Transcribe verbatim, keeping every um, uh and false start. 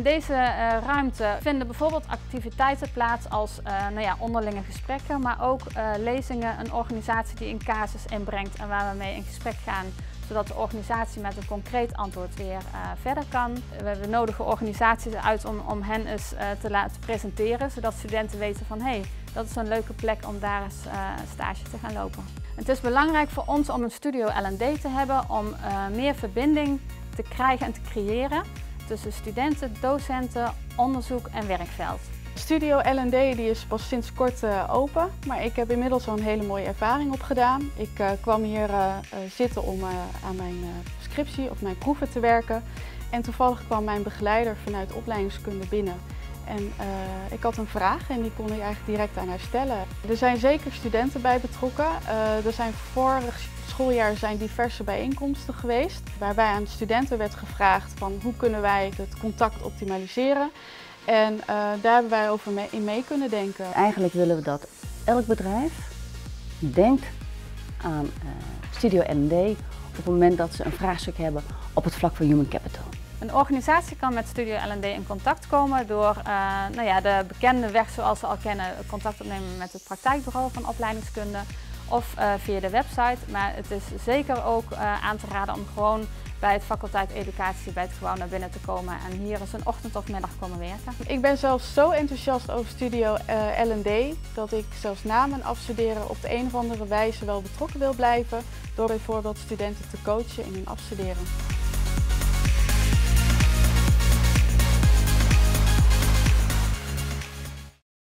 In deze uh, ruimte vinden bijvoorbeeld activiteiten plaats als uh, nou ja, onderlinge gesprekken, maar ook uh, lezingen, een organisatie die een casus inbrengt en waar we mee in gesprek gaan, zodat de organisatie met een concreet antwoord weer uh, verder kan. We nodigen organisaties uit om, om hen eens uh, te laten presenteren, zodat studenten weten van hé, hey, dat is een leuke plek om daar eens uh, stage te gaan lopen. Het is belangrijk voor ons om een studio L en D te hebben om uh, meer verbinding te krijgen en te creëren tussen studenten, docenten, onderzoek en werkveld. Studio L en D die is pas sinds kort uh, open, maar ik heb inmiddels al een hele mooie ervaring opgedaan. Ik uh, kwam hier uh, uh, zitten om uh, aan mijn uh, scriptie of mijn proeven te werken en toevallig kwam mijn begeleider vanuit opleidingskunde binnen. En uh, ik had een vraag en die kon ik eigenlijk direct aan haar stellen. Er zijn zeker studenten bij betrokken. Uh, er zijn vorig schooljaar zijn diverse bijeenkomsten geweest waarbij aan studenten werd gevraagd van hoe kunnen wij het contact optimaliseren. En uh, daar hebben wij over mee, in mee kunnen denken. Eigenlijk willen we dat elk bedrijf denkt aan uh, Studio L en D op het moment dat ze een vraagstuk hebben op het vlak van human capital. Een organisatie kan met Studio L en D in contact komen door uh, nou ja, de bekende weg zoals we al kennen, contact opnemen met het praktijkbureau van opleidingskunde of uh, via de website. Maar het is zeker ook uh, aan te raden om gewoon bij het faculteit educatie bij het gebouw naar binnen te komen en hier eens een ochtend of middag komen werken. Ik ben zelfs zo enthousiast over Studio uh, L en D dat ik zelfs na mijn afstuderen op de een of andere wijze wel betrokken wil blijven door bijvoorbeeld studenten te coachen in hun afstuderen.